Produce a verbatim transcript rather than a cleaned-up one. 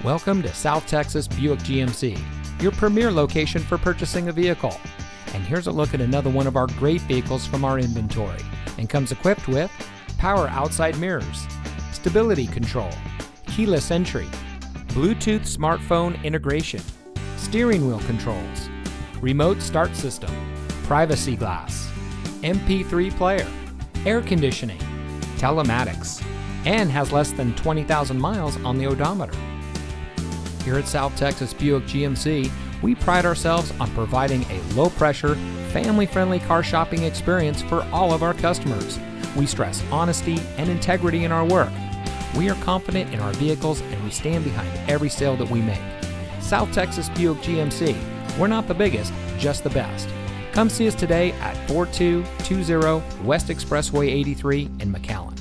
Welcome to South Texas Buick G M C, your premier location for purchasing a vehicle. And here's a look at another one of our great vehicles from our inventory, and comes equipped with power outside mirrors, stability control, keyless entry, Bluetooth smartphone integration, steering wheel controls, remote start system, privacy glass, M P three player, air conditioning, telematics, and has less than twenty thousand miles on the odometer. Here at South Texas Buick G M C, we pride ourselves on providing a low-pressure, family-friendly car shopping experience for all of our customers. We stress honesty and integrity in our work. We are confident in our vehicles, and we stand behind every sale that we make. South Texas Buick G M C, we're not the biggest, just the best. Come see us today at four two two zero West Expressway eighty-three in McAllen.